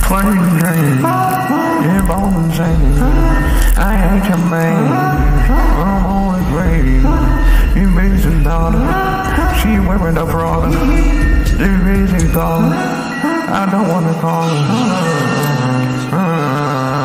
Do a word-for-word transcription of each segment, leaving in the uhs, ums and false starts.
Flame drain, yeah, bone chain. I ain't your man, I'm always ready. You raising daughter, she wearing the Prada. You raising daughter, I don't wanna call her.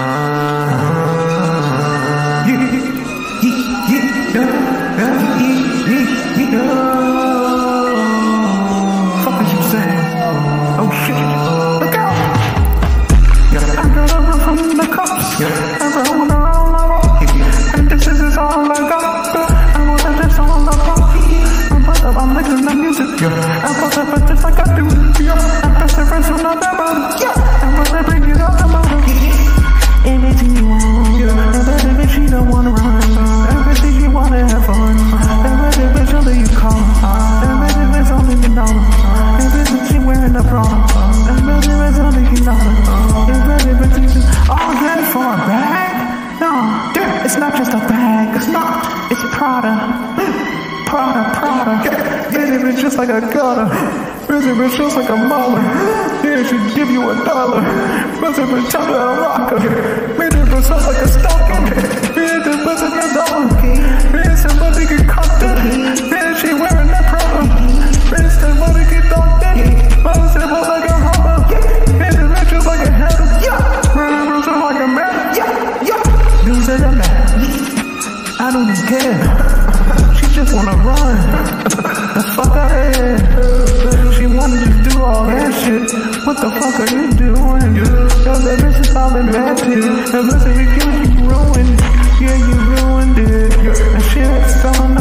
Fuck is you saying? Oh shit, look out! Yeah, I got her from the cops. Yeah, I run around the rock. And this is all I got. I want that just all I got. I'm put up, I'm listening to music. Yeah, I put up it just like I do. Yeah, I press the first one on the bottom. Yeah, I want to bring it out the bottom. Anything you want. Yeah, and that bitch she don't wanna run. Everything you wanna have fun. Every bitch only you call. Every bitch only you know. Every bitch she wearing the Prada. Every bitch only you know. Every bitch you all that for a bag? No, it's not just a bag. It's not. It's Prada. Prada, Prada. Yeah, it's just like a gutter. Busy bitch just like a mother. Yeah, she give you a dollar. Busy bitch top of a rocker. Made it bitch up like a stocking. Yeah, the busy bitch dollar. Yeah, somebody get caught that. Yeah, she wearing that Prada. Yeah, somebody get caught that. Mother said more like a hopper. Yeah, the bitch just like a header. Yeah, running bitch just like a man. Yeah, yeah. Dudes that are mad. I don't even care. She just wanna run. The fuck out of here. She wanna just do all that shit. What the fuck are you doing? Yo, that bitch is all in bad too. That bitch is you ruined. Yeah, you ruined it. That shit's gone